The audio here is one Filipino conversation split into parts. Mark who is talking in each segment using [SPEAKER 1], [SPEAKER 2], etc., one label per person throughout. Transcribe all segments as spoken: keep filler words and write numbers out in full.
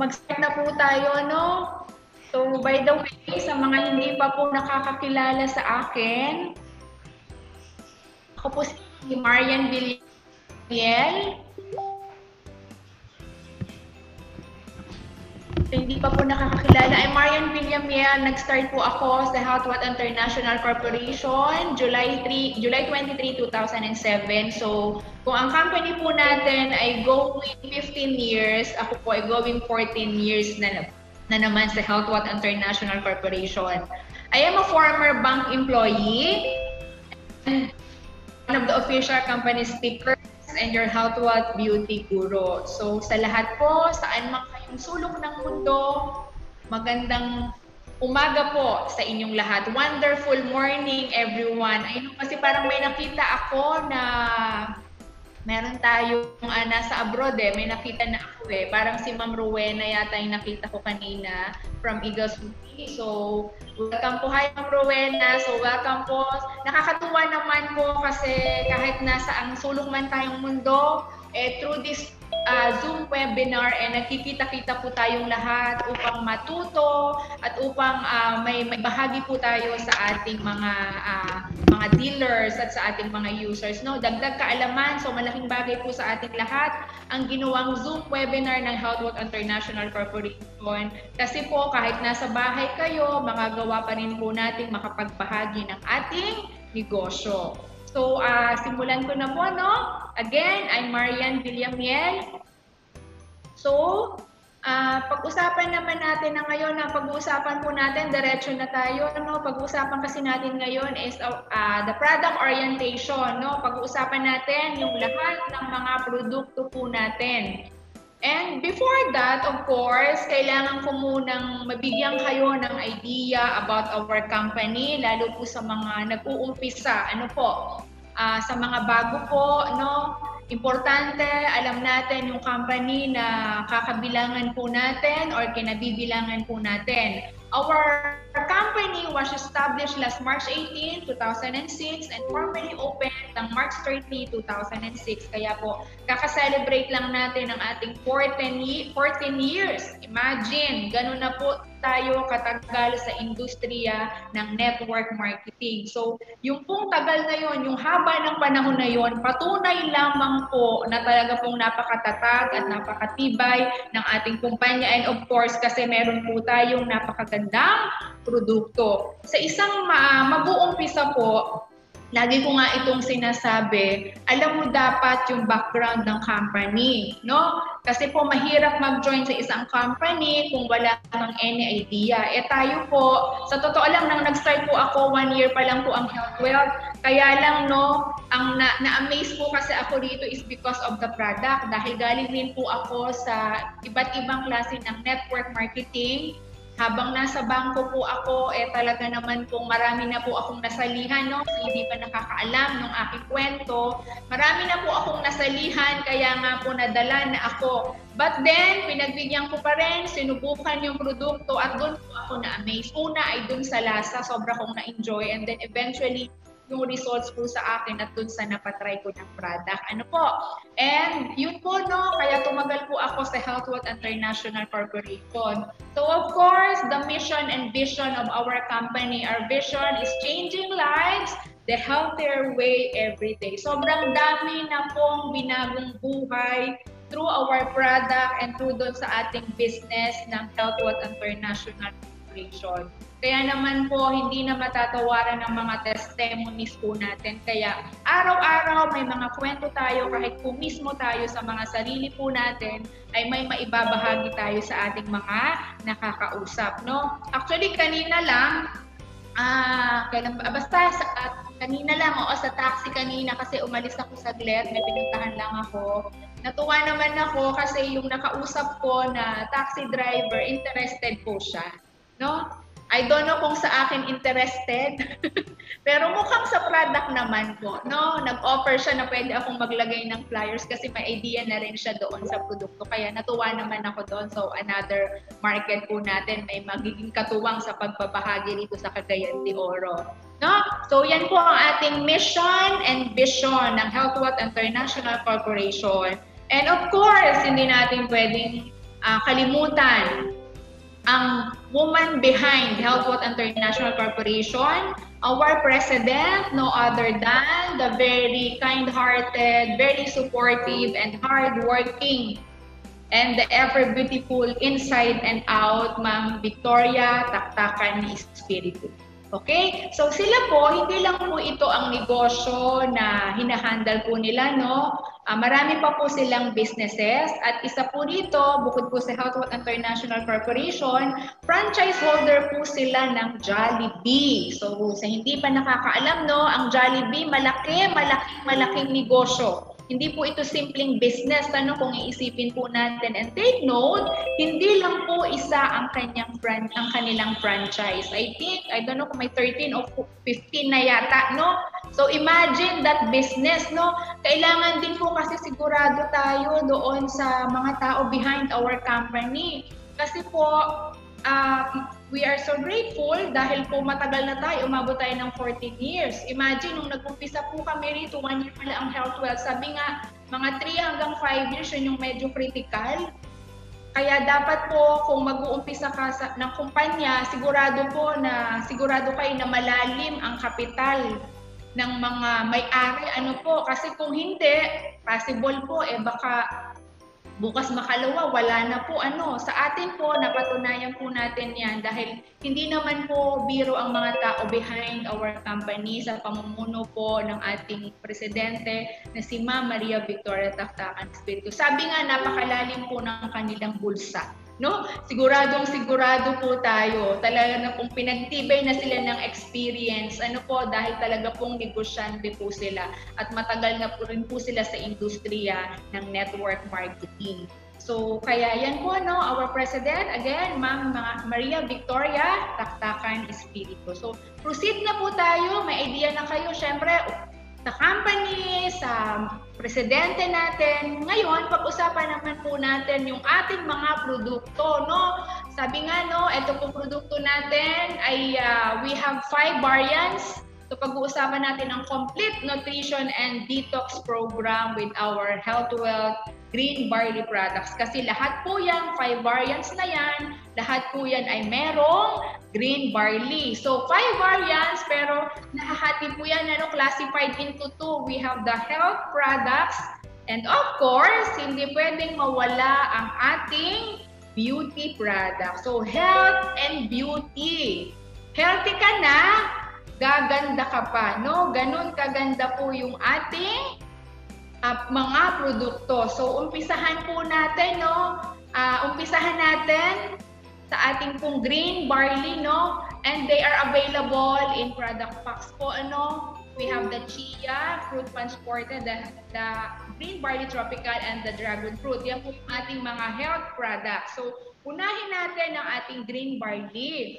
[SPEAKER 1] mag-start na po tayo, no? So, by the way, sa mga hindi pa po nakakakilala sa akin, ako po si Marian Villamil. So, hindi pa po nakakakilala. I'm Marian Villamil. Nag-start po ako sa Healthwatt International Corporation, July twenty-third, two thousand seven. So, kung ang company po natin ay going fifteen years, ako po ay going fourteen years na na naman sa Healthwatt International Corporation. I am a former bank employee and one of the official company speakers and your Healthwatt beauty guru. So sa lahat po, saan man kayong sulok ng mundo, magandang umaga po sa inyong lahat. Wonderful morning everyone. I know kasi parang may nakita ako na meron tayong uh, nasa abroad eh, may nakita na ako eh. Parang si Ma'am Rowena yata yung nakita ko kanina from Eagles City. So, welcome po. Hi Ma'am Rowena. So, welcome po. Nakakatuwa naman po kasi kahit nasa ang sulok man tayong mundo, eh, through this uh, Zoom webinar, eh, nakikita-kita po tayong lahat upang matuto at upang uh, may, may bahagi po tayo sa ating mga uh, mga dealers at sa ating mga users, no? Dagdag kaalaman, so malaking bagay po sa ating lahat ang ginawang Zoom webinar ng Healthwatt International Corporation. Kasi po kahit nasa bahay kayo, magagawa pa rin po nating makapagbahagi ng ating negosyo. So, uh, simulan ko na po, no? Again, I'm Marian Villamil. So, Uh, pag-usapan naman natin na ngayon, na pag-uusapan po natin, diretso na tayo, no? Pag-uusapan kasi natin ngayon is uh, uh, the product orientation, no? Pag-uusapan natin yung lahat ng mga produkto po natin. And before that, of course, kailangan ko munang mabigyan kayo ng idea about our company, lalo po sa mga nag-uumpisa, ano po, uh, sa mga bago po, no? Importante, alam natin yung company na kakabilangan po natin or kinabibilangan po natin. Our company was established last March eighteenth, two thousand six and formally opened ng March thirtieth, two thousand six. Kaya po, kaka-celebrate lang natin ang ating fourteen years. Imagine, ganun na po tayo katagal sa industriya ng network marketing. So, yung pong tagal na yon, yung haba ng panahon na yon, patunay lamang po na talaga pong napakatatag at napakatibay ng ating kumpanya. And of course, kasi meron po tayong napakagandang produkto. Sa isang uh, mag-uumpisa po, lagi ko nga itong sinasabi, alam mo dapat yung background ng company, no? Kasi po mahirap mag-join sa isang company kung wala kang any idea. Eh tayo po, sa totoo lang, nang nag-start po ako, one year pa lang po ang Healthwatt. Kaya lang, no, ang na- na-amaze po kasi ako dito is because of the product. Dahil galing din po ako sa iba't ibang klase ng network marketing. Habang nasa bangko po ako, eh talaga naman pong marami na po akong nasalihan, no? Hindi pa nakakaalam ng aking kwento. Marami na po akong nasalihan, kaya nga po nadala na ako. But then, pinagbigyan ko pa rin, sinubukan yung produkto at doon po ako na-amaze. Una ay doon sa lasa, sobra kong na-enjoy. And then eventually, yung results po sa akin at dun sa napatry ko ng product. Ano po? And yun po, no, kaya tumagal po ako sa Healthwatt International Corporation. So of course, the mission and vision of our company, our vision is changing lives the healthier way every day. Sobrang dami na pong binagong buhay through our product and through dun sa ating business ng Healthwatt International Corporation. Kaya naman po, hindi na matatawaran ng mga testimonies po natin. Kaya araw-araw may mga kwento tayo, kahit po mismo tayo sa mga sarili po natin, ay may maibabahagi tayo sa ating mga nakakausap, no? Actually, kanina lang, ah, kailan ba? Basta, sa, uh, kanina lang, o sa taxi kanina kasi umalis ako saglit, may pinuntahan lang ako. Natuwa naman ako kasi yung nakausap ko na taxi driver, interested po siya, no? I don't know kung sa akin interested, pero mukhang sa product naman po, no? Nag-offer siya na pwede akong maglagay ng flyers kasi may idea na rin siya doon sa produkto. Kaya natuwa naman ako doon. So another market po natin may magiging katuwang sa pagbabahagi rito sa Cagayan de Oro. No? So yan po ang ating mission and vision ng Healthwatt International Corporation. And of course, hindi natin pwedeng uh, kalimutan ang woman behind Health Wealth International Corporation, our president, no other than the very kind-hearted, very supportive, and hard-working, and the ever beautiful inside and out, Ma'am Victoria Taktakan Espiritu. Okay? So sila po, hindi lang po ito ang negosyo na hinahandle po nila, no? Uh, marami pa po silang businesses at isa po dito, bukod po sa Health Wealth International Corporation, franchise holder po sila ng Jollibee. So sa hindi pa nakakaalam, no, ang Jollibee, malaki, malaking, malaking negosyo. Hindi po ito simpleng business, ano, kung iisipin po natin. And take note, hindi lang po isa ang kanyang brand, ang kanilang franchise. I think, I don't know kung may thirteen or fifteen na yata, no? So imagine that business, no? Kailangan din po kasi sigurado tayo doon sa mga tao behind our company. Kasi po, uh, we are so grateful dahil po matagal na tayo, umabot tayo ng fourteen years. Imagine, nung nag-umpisa po kami rito, one year pala ang Health Wealth. Sabi nga, mga three hanggang five years, yun yung medyo critical. Kaya dapat po, kung mag-uumpisa ka sa, ng kumpanya, sigurado po na, sigurado kayo na malalim ang kapital ng mga may-ari. Ano po, kasi kung hindi, possible po, eh baka bukas makalawa, wala na po ano. Sa atin po, napatunayan po natin yan dahil hindi naman po biro ang mga tao behind our company sa pamumuno po ng ating presidente na si Ma'am Maria Victoria Taktakan Espiritu. Sabi nga, napakalalim po ng kanilang bulsa. No? Siguradong sigurado po tayo. Talaga na pong pinagtibay na sila ng experience. Ano po, dahil talaga pong negosyante po sila. At matagal na po rin po sila sa industriya ng network marketing. So, kaya yan po, no, our president, again, Ma'am Maria Victoria Taktakan Espiritu. So, proceed na po tayo. May idea na kayo, syempre, sa company, sa presidente natin. Ngayon, pag-usapan naman po natin yung ating mga produkto, no? Sabi nga, no, ito po produkto natin ay uh, we have five variants. So, pag-uusapan natin ang complete nutrition and detox program with our Health Wealth Green Barley products. Kasi lahat po yan, five variants na yan, lahat po yan ay merong green barley. So, five variants, pero nahahati po yan, ano, classified into two. We have the health products, and of course, hindi pwedeng mawala ang ating beauty products. So, health and beauty. Healthy ka na, gaganda ka pa, no? Ganun kaganda po yung ating uh, mga produkto. So, umpisahan po natin, no? Uh, umpisahan natin sa ating pong green barley, no? And they are available in product packs po, ano? We have the chia, fruit punch porter, the, the green barley tropical, and the dragon fruit. Yan po yung ating mga health products. So, unahin natin ang ating green barley.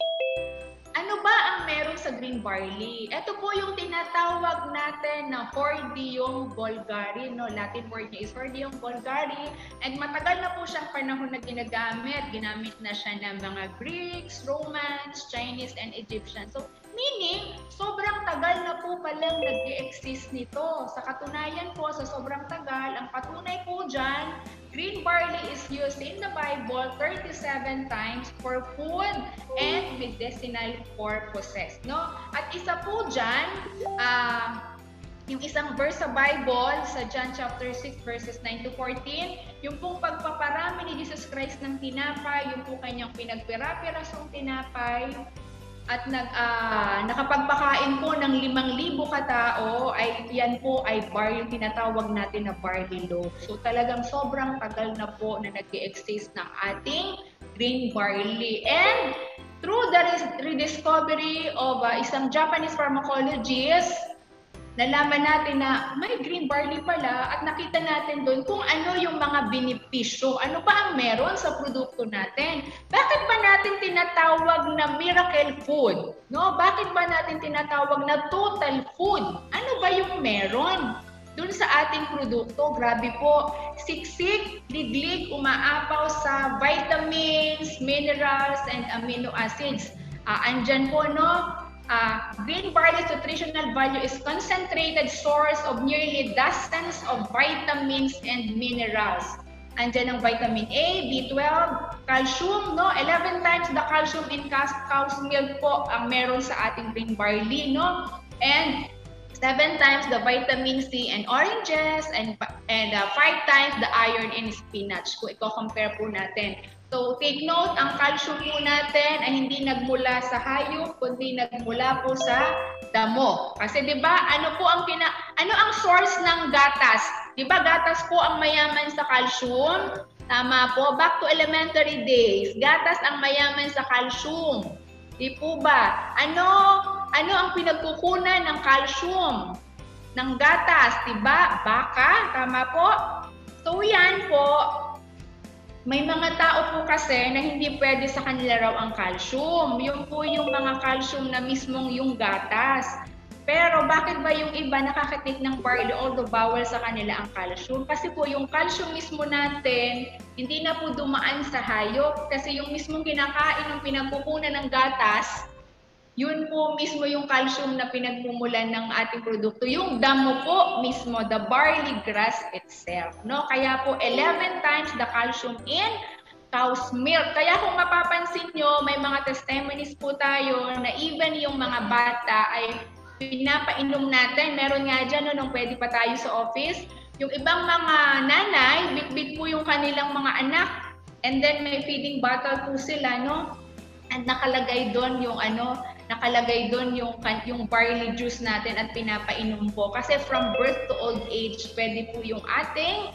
[SPEAKER 1] Ano ba ang meron sa green barley? Ito po yung tinatawag natin na Hordeum vulgare, no? Latin word niya is Hordeum vulgare, and matagal na po siyang panahon na ginagamit. Ginamit na siya ng mga Greeks, Romans, Chinese, and Egyptian. So, meaning, sobrang tagal na po palang nag-i-exist nito. Sa katunayan po, sa sobrang tagal, ang patunay po dyan, green barley is used in the Bible thirty-seven times for food and medicinal purposes, no? At isa po dyan, uh, yung isang verse sa Bible, sa John chapter six, verses nine to fourteen, yung pong pagpaparami ni Jesus Christ ng tinapay, yung po kanyang pinagpira-pirasong tinapay, at nag, uh, nakapagpakain po ng limang libo katao, ay yan po ay bar, yung tinatawag natin na barley loaf. So talagang sobrang tagal na po na nag-i-exist ng ating green barley. And through the rediscovery of uh, isang Japanese pharmacologist, nalaman natin na may green barley pala at nakita natin doon kung ano yung mga benepisyo, ano pa ang meron sa produkto natin. Bakit ba natin tinatawag na miracle food? No? Bakit ba natin tinatawag na total food? Ano ba yung meron doon sa ating produkto? Grabe po, siksik, liglig, umaapaw sa vitamins, minerals, and amino acids. Uh, andyan po, no? Uh, green barley's nutritional value is concentrated source of nearly dozens of vitamins and minerals. Andyan ang vitamin A, B twelve, calcium, no? eleven times the calcium in cow's milk po ang meron sa ating green barley, no? And seven times the vitamin C in oranges, and and uh, five times the iron in spinach. Kung i-compare po natin. So take note, ang calcium po natin ay hindi nagmula sa hayop, kundi nagmula po sa damo. Kasi 'di ba, ano po ang kina ano ang source ng gatas? 'Di ba gatas po ang mayaman sa calcium? Tama po, back to elementary days. Gatas ang mayaman sa calcium. Di po ba? Ano ano ang pinagkukunan ng calcium ng gatas, 'di ba? Baka, tama po? So yan po. May mga tao po kasi na hindi pwede sa kanila raw ang calcium. Yung po yung mga calcium na mismong yung gatas. Pero bakit ba yung iba nakakatik ng barley although bawal sa kanila ang calcium? Kasi po yung calcium mismo natin, hindi na po dumaan sa hayop. Kasi yung mismong kinakain ng pinagkukunan ng gatas, yun po mismo yung calcium na pinagmumulan ng ating produkto. Yung damo po mismo, the barley grass itself. No? Kaya po eleven times the calcium in cow's milk. Kaya kung mapapansin nyo, may mga testimonies po tayo na even yung mga bata ay pinapainom natin. Meron nga dyan, no, nung pwede pa tayo sa office. Yung ibang mga nanay, big-big po yung kanilang mga anak. And then may feeding bottle po sila, no? And nakalagay doon yung ano, nakalagay doon yung, yung barley juice natin at pinapainom po. Kasi from birth to old age, pwede po yung ating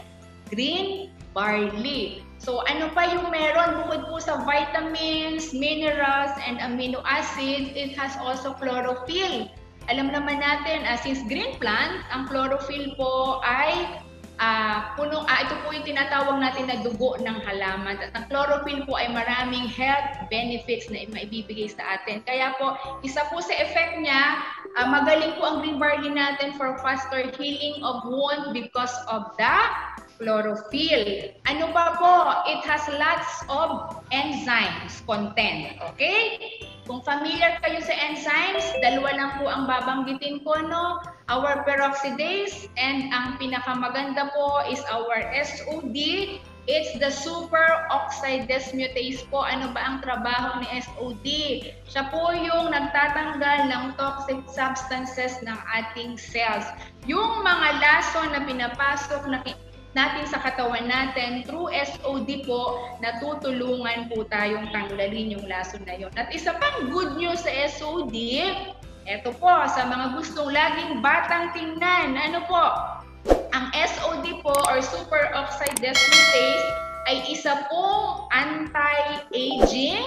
[SPEAKER 1] green barley. So ano pa yung meron bukod po sa vitamins, minerals, and amino acids, it has also chlorophyll. Alam naman natin, uh, since green plant, ang chlorophyll po ay uh, punong, ah, ito po yung tinatawag natin na dugo ng halaman. At ang chlorophyll po ay maraming health benefits na maibibigay sa atin. Kaya po, isa po sa effect niya, uh, magaling po ang green barley natin for faster healing of wound because of the chlorophyll. Ano pa po? It has lots of enzymes content. Okay? Kung familiar kayo sa enzymes, dalawa lang po ang babanggitin ko, no? Our peroxidase, and ang pinakamaganda po is our S O D. It's the superoxide dismutase po. Ano ba ang trabaho ni S O D? Siya po yung nagtatanggal ng toxic substances ng ating cells. Yung mga lason na pinapasok na natin sa katawan natin, through S O D po, natutulungan po tayong tanggalin yung lason na yun. At isa pang good news sa S O D, eto po, sa mga gustong laging batang tingnan, ano po, ang S O D po, or superoxide dismutase, ay isa pong anti-aging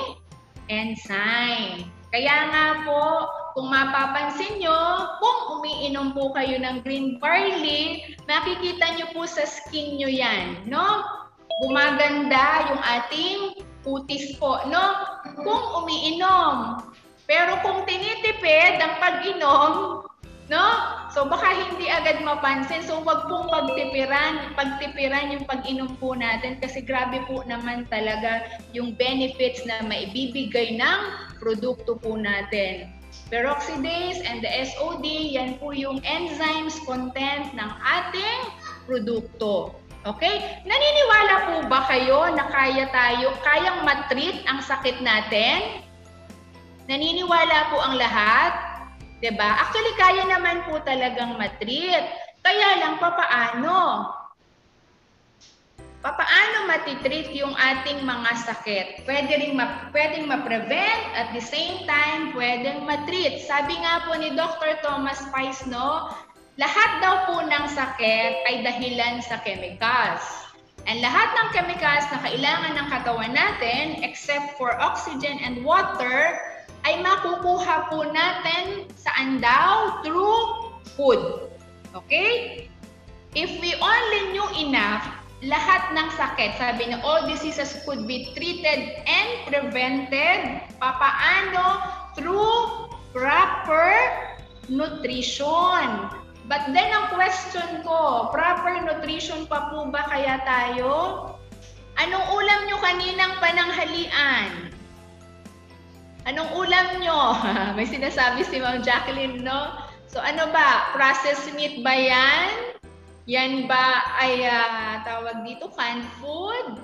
[SPEAKER 1] enzyme. Kaya nga po, kung mapapansin nyo, kung umiinom po kayo ng green barley, makikita nyo po sa skin nyo yan, no? Gumaganda yung ating kutis po, no? Kung umiinom. Pero kung tinitipid ang pag-inom, no? So baka hindi agad mapansin. So wag pong pagtipiran, pagtipiran yung pag-inom po natin kasi grabe po naman talaga yung benefits na maibibigay ng produkto po natin. Peroxidase and the S O D, yan po yung enzymes content ng ating produkto. Okay? Naniniwala po ba kayo na kaya tayo, kayang matreat ang sakit natin? Naniniwala po ang lahat? Diba? Actually, kaya naman po talagang matreat. Kaya lang, papaano? Papaano matitreat yung ating mga sakit? Pwede rin ma pwedeng ma-prevent, at the same time, pwedeng matreat. Sabi nga po ni Doctor Thomas Pice, no, lahat daw po ng sakit ay dahilan sa chemicals. And lahat ng chemicals na kailangan ng katawan natin, except for oxygen and water, ay makukuha po natin saan daw? Through food. Okay? If we only knew enough, lahat ng sakit, sabi na all diseases could be treated and prevented. Papaano? Through proper nutrition. But then ang question ko, proper nutrition pa po ba kaya tayo? Anong ulam nyo kaninang pananghalian? Anong ulam nyo? May sinasabi si Ma'am Jacqueline, no? So ano ba? Processed meat ba yan? Yan ba ay uh, tawag dito canned food,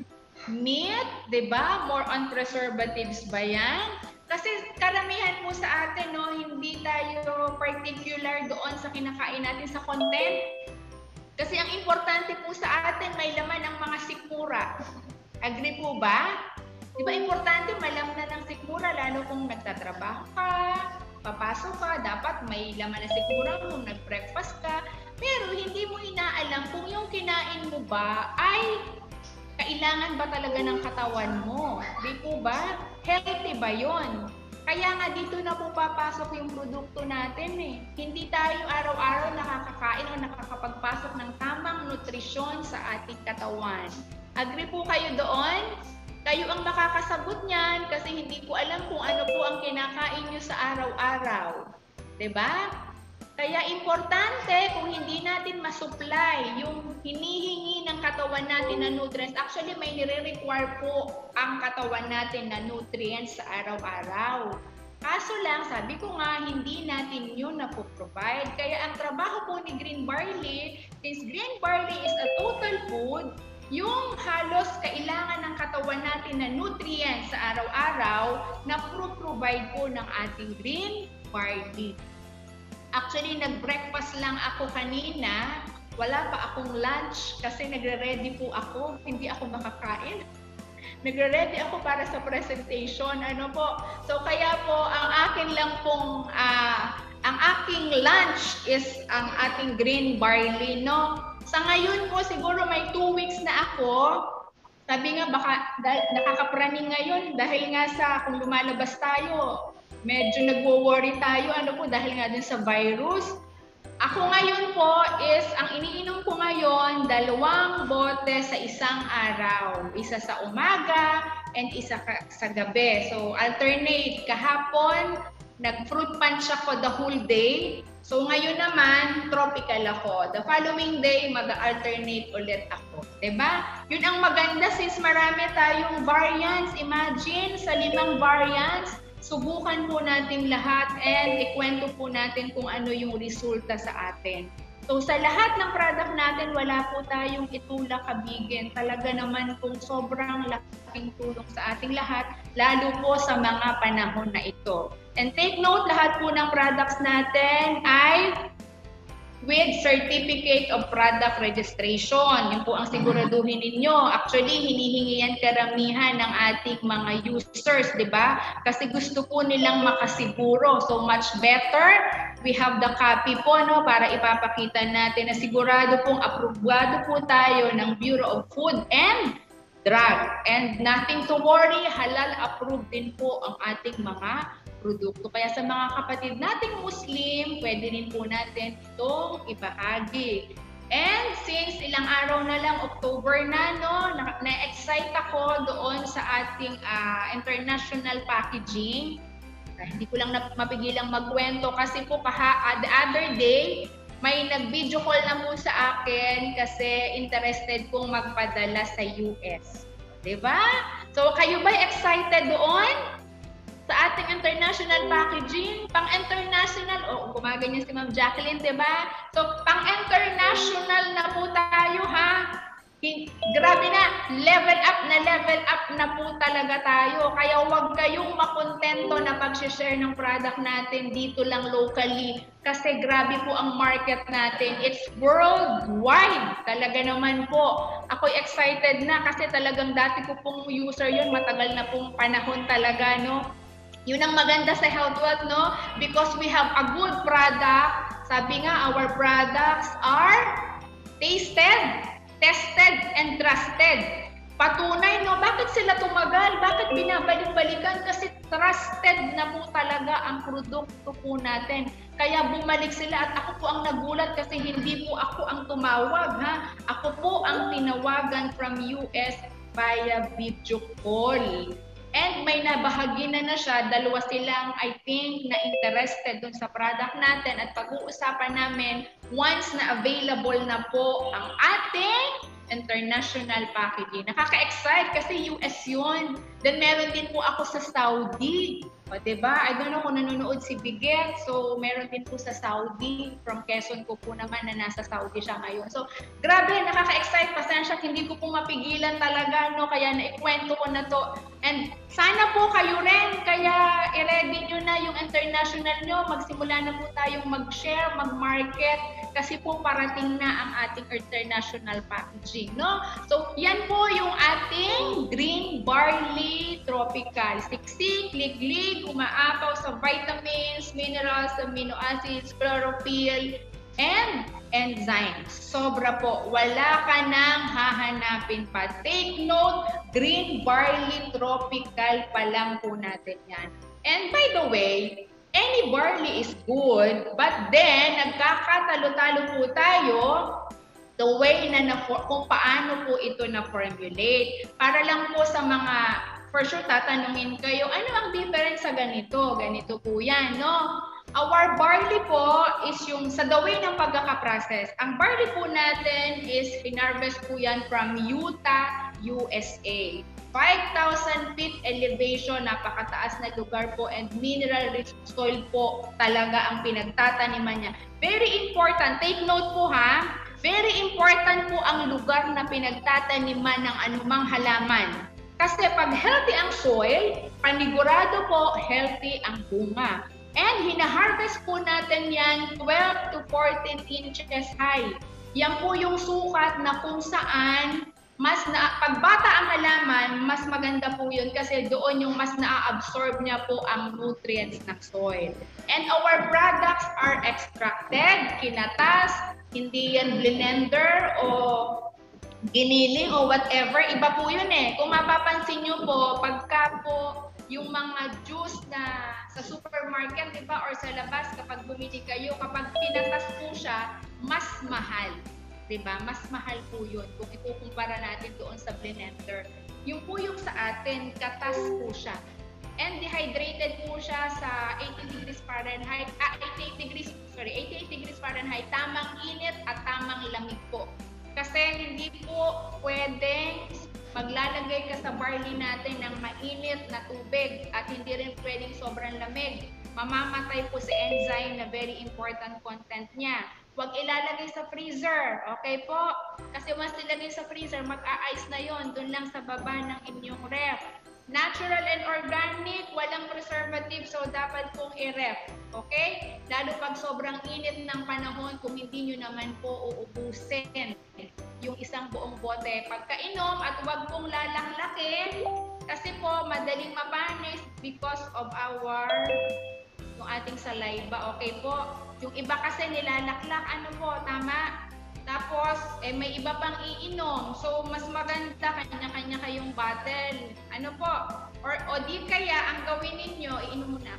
[SPEAKER 1] meat, 'di ba? More on preservatives ba yan? Kasi karamihan po sa atin, no, hindi tayo particular doon sa kinakain natin sa content. Kasi ang importante po sa atin, may laman ang mga sikmura. Agree po ba? Di ba importante malamnan ng sikmura, lalo kung nagtatrabaho ka, papasok ka, dapat may laman na sikmura kung nag-breakfast ka. Pero hindi mo inaalam kung yung kinain mo ba ay kailangan ba talaga ng katawan mo. Di po ba? Healthy ba yon? Kaya nga dito na po papasok yung produkto natin eh. Hindi tayo araw-araw nakakakain o nakakapagpasok ng tamang nutrisyon sa ating katawan. Agree po kayo doon? Kayo ang makakasagot niyan kasi hindi ko alam kung ano po ang kinakain nyo sa araw-araw. Diba? Kaya importante kung hindi natin masupply yung hinihingi ng katawan natin na nutrients. Actually, may nire-require po ang katawan natin na nutrients sa araw-araw. Kaso lang, sabi ko nga, hindi natin yun na po-provide. Kaya ang trabaho po ni Green Barley, since Green Barley is a total food, yung halos kailangan ng katawan natin na nutrients sa araw-araw na pro-provide po ng ating Green Barley. Actually, nag-breakfast lang ako kanina. Wala pa akong lunch kasi nagre-ready po ako. Hindi ako makakain. Nagre-ready ako para sa presentation. Ano po? So, kaya po, ang akin lang pong, uh, ang aking lunch is ang ating green barley, no? Sa ngayon po, siguro may two weeks na ako. Sabi nga, baka nakakapraning ngayon dahil nga sa kung lumalabas tayo, medyo nagwo-worry tayo, ano po, dahil nga din sa virus. Ako ngayon po is, ang iniinom ko ngayon, dalawang bote sa isang araw. Isa sa umaga and isa sa gabi. So, alternate. Kahapon, nag-fruit punch ako the whole day. So, ngayon naman, tropical ako. The following day, mag-alternate ulit ako. Diba? Yun ang maganda since marami tayong variants. Imagine, sa limang variants, subukan po natin lahat and ikwento po natin kung ano yung resulta sa atin. So sa lahat ng product natin, wala po tayong itulak kabigin. Talaga naman kung sobrang laking tulong sa ating lahat, lalo po sa mga panahon na ito. And take note, lahat po ng products natin ay with Certificate of Product Registration. Yun po ang siguraduhin ninyo. Actually, hinihingi yan karamihan ng ating mga users, di ba? Kasi gusto po nilang makasiguro. So much better, we have the copy po, no, para ipapakita natin na sigurado pong aprobado po tayo ng Bureau of Food and Drug. And nothing to worry, halal approved din po ang ating mga produkto. Kaya sa mga kapatid nating Muslim, pwede rin po natin itong ibahagi. And since ilang araw na lang, October na, no, na-excite ako doon sa ating uh, international packaging. Uh, hindi ko lang mapigilang magkwento kasi po kaha, uh, the other day, may nag-video call na po sa akin kasi interested kong magpadala sa U S. Diba? So kayo ba excited doon? Sa ating international packaging, pang-international, o oh, gumaganyan si Ma'am Jacqueline, di ba? So, pang-international na po tayo, ha? Grabe na, level up na level up na po talaga tayo. Kaya huwag kayong makontento na pag-share ng product natin dito lang locally. Kasi grabe po ang market natin. It's worldwide. Talaga naman po. Ako'y excited na kasi talagang dati ko pong user yun. Matagal na pong panahon talaga, no? Yun ang maganda sa HealthWealth, no? Because we have a good product. Sabi nga, our products are tasted, tested, and trusted. Patunay, no? Bakit sila tumagal? Bakit binabalik-balikan? Kasi trusted na po talaga ang produkto po natin. Kaya bumalik sila at ako po ang nagulat kasi hindi po ako ang tumawag, ha? Ako po ang tinawagan from U S via video call. And may nabahagi na na siya, dalawa silang I think na interested dun sa product natin at pag-uusapan namin once na available na po ang ating international packaging. Nakaka-excite kasi U S yun. Then meron din po ako sa Saudi. O, diba? I don't know kung nanonood si Biget. So, meron din po sa Saudi. From Quezon ko po naman na nasa Saudi siya ngayon. So, grabe, nakaka-excite. Pasensya, hindi ko po mapigilan talaga, no? Kaya naikwento ko na to. And sana po kayo rin. Kaya i-ready nyo na yung international nyo. Magsimula na po tayong mag-share, mag-market. Kasi po parating na ang ating international packaging, no? So, yan po yung ating green barley tropical. Siksik, liglig, umaapaw sa vitamins, minerals, amino acids, chlorophyll, and enzymes. Sobra po. Wala ka nang hahanapin pa. Take note, green barley tropical pa lang po natin yan. And by the way, any barley is good, but then nagkakatalo-talo po tayo the way na, na kung paano po ito na-formulate. Para lang po sa mga, for sure, tatanungin kayo, ano ang difference sa ganito? Ganito po yan, no? Our barley po is yung sa the way ng pagkakaprocess. Ang barley po natin is pinarvest po yan from Utah, U S A. five thousand feet elevation, napakataas na lugar po, and mineral-rich soil po talaga ang pinagtataniman niya. Very important, take note po ha, very important po ang lugar na pinagtataniman ng anumang halaman. Kasi pag healthy ang soil, panigurado po healthy ang bunga. And hina-harvest po natin yan twelve to fourteen inches high. Yan po yung sukat na kung saan mas na, pag bata ang halaman, mas maganda po yun kasi doon yung mas na-absorb niya po ang nutrients ng soil. And our products are extracted, kinatas, hindi yan blender o giniling o whatever. Iba po yun eh. Kung mapapansin nyo po, pagka po yung mga juice na sa supermarket, di ba, or sa labas, kapag bumili kayo, kapag pinatas po siya, mas mahal. Diba? Mas mahal po yun kung ikukumpara natin doon sa blender. Yung po yung sa atin, katas po siya. And dehydrated po siya sa eighty degrees Fahrenheit, ah, eighty-eight degrees, sorry, eighty-eight degrees Fahrenheit, tamang init at tamang lamig po. Kasi hindi po pwedeng maglalagay ka sa barley natin ng mainit na tubig at hindi rin pwedeng sobrang lamig. Mamamatay po si enzyme na very important content niya. Huwag ilalagay sa freezer, okay po? Kasi once nilagay sa freezer, mag-a-ice na yon, dun lang sa baba ng inyong ref. Natural and organic, walang preservative, so dapat pong i-ref, okay? Lalo pag sobrang init ng panahon, kung hindi nyo naman po uubusin yung isang buong bote pagkainom, at huwag pong lalaklakin kasi po madaling mapanis because of our yung ating saliva, okay po? Yung iba kasi nilalaklak, ano po, tama? Tapos, eh, may iba pang iinom. So, mas maganda, kanya-kanya kayong bottle. Ano po? Or, o di kaya, ang gawin ninyo, iinom muna.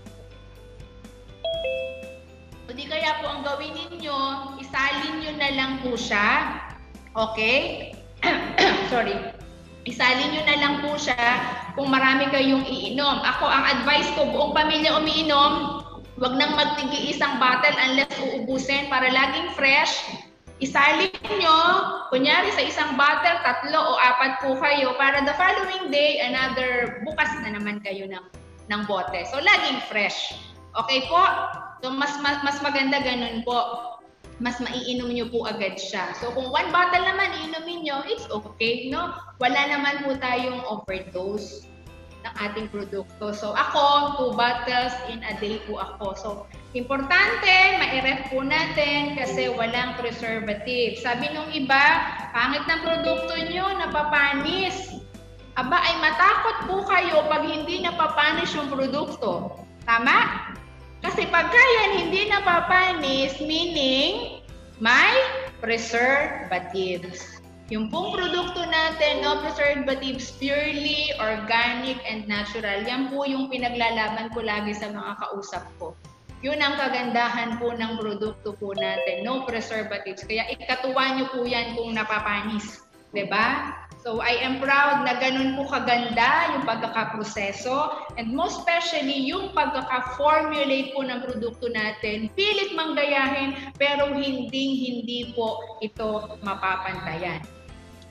[SPEAKER 1] O di kaya po, ang gawin ninyo, isalin nyo na lang po siya. Okay? Sorry. Isalin nyo na lang po siya kung marami kayong iinom. Ako, ang advice ko, buong pamilya umiinom, huwag nang magtigi isang bottle unless uubusin para laging fresh. Isalin nyo, kunyari sa isang bottle, tatlo o apat po kayo para the following day, another, bukas na naman kayo ng, ng bote. So, laging fresh. Okay po? So, mas, mas, mas maganda ganun po. Mas maiinom nyo po agad siya. So, kung one bottle naman iinumin nyo, it's okay, no? Wala naman po tayong overdose ng ating produkto. So, ako, two bottles in a day po ako. So, importante, ma-ref po natin kasi walang preservative. Sabi nung iba, pangit ng produkto nyo, napapanis. Aba, ay matakot po kayo pag hindi napapanis yung produkto. Tama? Kasi pagka yan hindi napapanis, meaning may preservatives. Yung pong produkto natin, no preservatives, purely organic and natural. Yan po yung pinaglalaban ko lagi sa mga kausap ko. Yun ang kagandahan po ng produkto po natin, no preservatives. Kaya ikatuwa nyo po yan kung napapanis. Diba? So I am proud na ganun po kaganda yung pagkakaproseso, and most especially yung pagkaka-formulate po ng produkto natin. Pilit manggayahin pero hindi hindi po ito mapapantayan.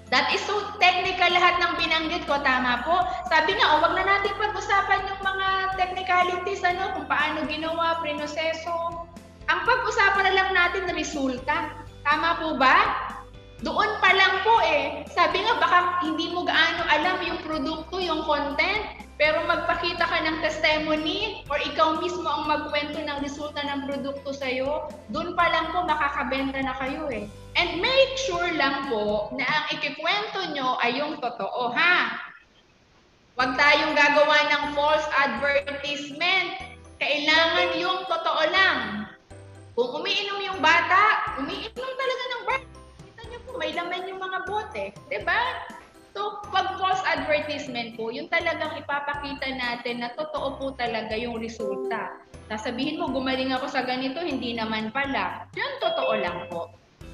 [SPEAKER 1] That is so technical lahat ng binanggit ko, tama po. Sabi nga, oh, wag na natin pag-usapan yung mga technicalities, ano, kung paano ginawa, prinoseso. Ang pag-usapan na lang natin resulta. Tama po ba? Doon pa lang po eh. Sabi nga, baka hindi mo gaano alam yung produkto, yung content, pero magpakita ka ng testimony or ikaw mismo ang magkwento ng resulta ng produkto sa'yo, doon pa lang po makakabenta na kayo eh. And make sure lang po na ang ikikwento nyo ay yung totoo, ha? Huwag tayong gagawa ng false advertisement. Kailangan yung totoo lang. Kung umiinom yung bata, umiinom talaga ng bata. Kita nyo po, may laman yung mga bote. Diba? So, pag false advertisement po, yung talagang ipapakita natin na totoo po talaga yung resulta. Sasabihin mo, gumaling ako sa ganito, hindi naman pala. Yun, totoo lang po.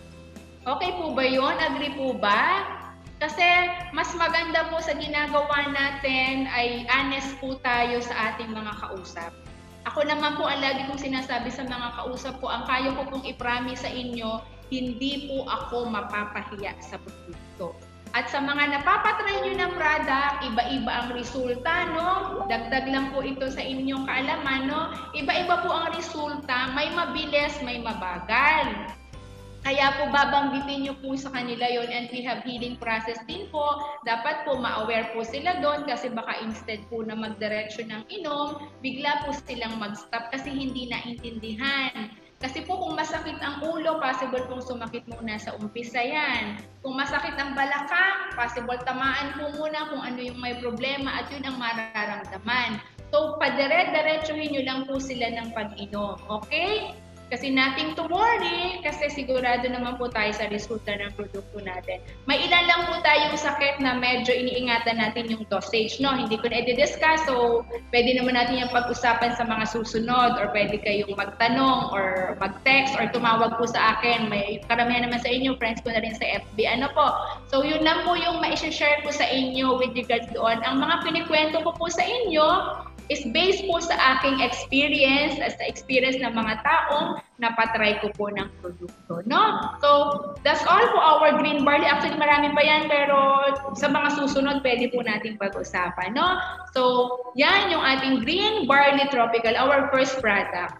[SPEAKER 1] Okay po ba yun? Agree po ba? Kasi mas maganda po sa ginagawa natin ay honest po tayo sa ating mga kausap. Ako naman po, ang lagi kong sinasabi sa mga kausap ko, ang kaya ko pong i-promise sa inyo, hindi po ako mapapahiya sa produkto. At sa mga napapatry nyo ng product, iba-iba ang resulta, no? Dagdag lang po ito sa inyong kaalaman, no? Iba-iba po ang resulta, may mabilis, may mabagal. Kaya po babanggitin nyo po sa kanila yon, and we have healing process din po. Dapat po ma-aware po sila doon kasi baka instead po na magdiretso ng inom, bigla po silang mag-stop kasi hindi naintindihan. Kasi po kung masakit ang ulo, possible pong sumakit muna sa umpisa yan. Kung masakit ang balakang, possible tamaan po muna kung ano yung may problema at yun ang mararamdaman. So, padire-diretsuhin nyo lang po sila ng pag-inom. Okay? Kasi nothing to worry, kasi sigurado naman po tayo sa resulta ng produkto natin. May ilan lang po tayong sakit na medyo iniingatan natin yung dosage, no? Hindi ko na i-discuss, so pwede naman natin yung pag-usapan sa mga susunod, or pwede kayong magtanong, or mag-text, or tumawag po sa akin. May karamihan naman sa inyo, friends ko na rin sa F B. Ano po? So yun lang po yung ma-share ko sa inyo with regards doon. Ang mga pinikwento ko po sa inyo, is based po sa aking experience, as sa experience ng mga taong napatry ko po ng produkto, no? So, that's all for our green barley. Actually, marami pa yan, pero sa mga susunod, pwede po natin pag-usapan, no? So, yan yung ating green barley tropical, our first product.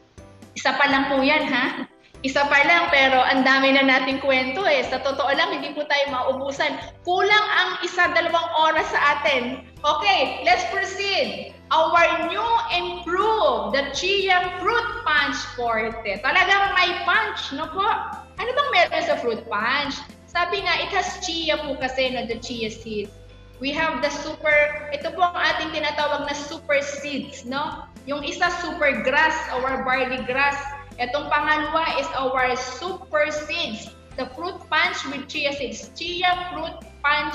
[SPEAKER 1] Isa pa lang po yan, ha? Isa pa lang, pero ang dami na nating kwento eh. Sa totoo lang, hindi po tayo maubusan. Kulang ang isa, dalawang oras sa atin. Okay, let's proceed. Our new improved, the Chia Fruit Punch Forte. Talagang may punch, no po? Ano bang meron sa fruit punch? Sabi nga, it has chia po kasi, no, the chia seeds. We have the super, ito po ang ating tinatawag na super seeds, no? Yung isa super grass, our barley grass. Itong pangalawa is our super seeds, the fruit punch with chia seeds. Chia Fruit Punch